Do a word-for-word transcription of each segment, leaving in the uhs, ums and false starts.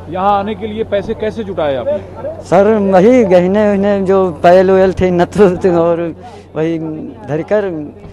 यहाँ आने के लिए पैसे कैसे जुटाए आपने? सर वही गहने वहने जो पैल वैल थे नथ और वही धरकर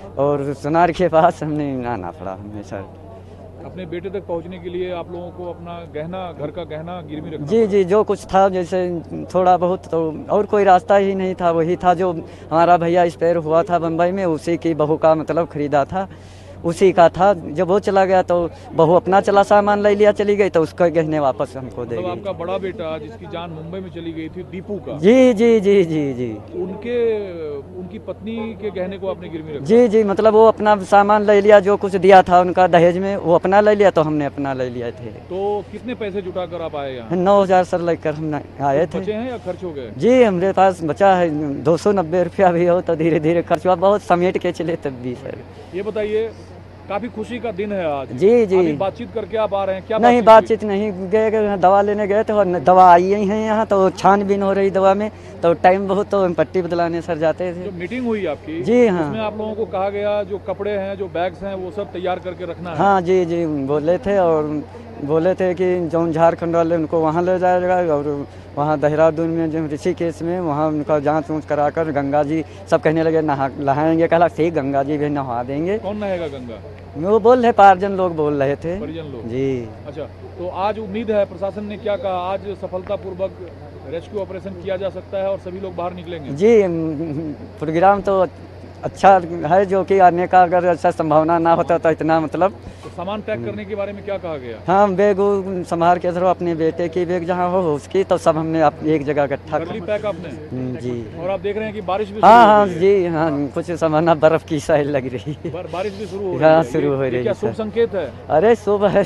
और सोनार के पास हमने आना पड़ा हमें सर। अपने बेटे तक पहुंचने के लिए आप लोगों को अपना गहना, घर का गहना गिरवी रखना जी जी, जो कुछ था जैसे थोड़ा बहुत, तो और कोई रास्ता ही नहीं था। वही था जो हमारा भैया एक्सपायर हुआ था बम्बई में, उसी की बहू का मतलब खरीदा था, उसी का था। जब वो चला गया तो बहू अपना चला सामान ले लिया चली गई, तो उसका गहने वापस हमको दे मतलब गई। आपका बड़ा बेटा जिसकी जान मुंबई में चली गई थी, दीपू का, जी जी जी जी जी उनके उनकी पत्नी के गहने को आपने गिरवी रखा? जी जी, मतलब वो अपना सामान ले लिया, जो कुछ दिया था उनका दहेज में, वो अपना ले लिया, तो हमने अपना ले लिया थे। तो कितने पैसे जुटा कर आप आए यहाँ? नौ हजार सर लेकर हम आए थे। बचे हैं या खर्च हो गए? जी हमारे पास बचा है दो सौ नब्बे रुपया भी हो, तो धीरे धीरे खर्च हुआ, बहुत समेट के चले तब भी सर। ये बताइए, काफी खुशी का दिन है आज। जी जी। अभी बातचीत करके आप आ रहे हैं, क्या नहीं बातचीत नहीं, गए गए दवा लेने गए थे और दवा आई ही है यहाँ, तो छानबीन हो रही दवा में, तो टाइम बहुत, तो पट्टी बदलाने सर जाते थे। जो मीटिंग हुई आपकी, जी हाँ, उसमें आप लोगों को कहा गया जो कपड़े हैं, जो बैग्स हैं, वो सब तैयार करके रखना है? हाँ जी जी, बोले थे, और बोले थे कि जो झारखंड वाले उनको वहाँ ले जाएगा, और वहाँ देहरादून में जो ऋषिकेश में वहाँ उनका जांच ऊँच कराकर गंगा जी सब कहने लगे नहा नहाएंगे, कहा ठीक गंगा जी भी नहा देंगे। कौन नहाएगा गंगा? वो बोल रहे परिजन लोग बोल रहे थे। परिजन लोग जी। अच्छा, तो आज उम्मीद है, प्रशासन ने क्या कहा, आज सफलतापूर्वक रेस्क्यू ऑपरेशन किया जा सकता है और सभी लोग बाहर निकलेंगे? जी, प्रोग्राम तो अच्छा है, जो कि आने का अगर ऐसा संभावना ना होता तो इतना मतलब। तो सामान पैक करने के बारे में क्या कहा गया? हाँ, बैग संभाल के धरो, अपने बेटे की बैग जहाँ हो उसकी, तो सब हमने एक जगह इकट्ठा कर ली पैक आपने? जी। और आप देख रहे हैं कि बारिश भी हाँ हाँ जी हाँ, कुछ सामान बर्फ की साइड लग रही है, बारिश भी शुरू हो रही हाँ है। शुरू हो ये रही क्या है। शुभ संकेत है? अरे शुभ है।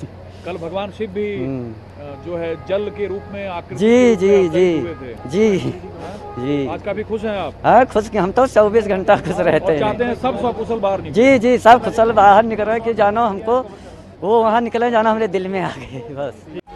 कल भगवान शिव भी जो है जल के रूप में आकृति जी जी जी हुए थे। जी जी। आज काफी खुश हैं आप? हाँ खुश, हम तो चौबीस घंटा खुश रहते हैं। चाहते हैं सब सकुशल बाहर निकले। जी जी, सब कुशल बाहर निकल रहे कि जानो हमको वो वहाँ निकले, जाना हमारे दिल में आ गए बस।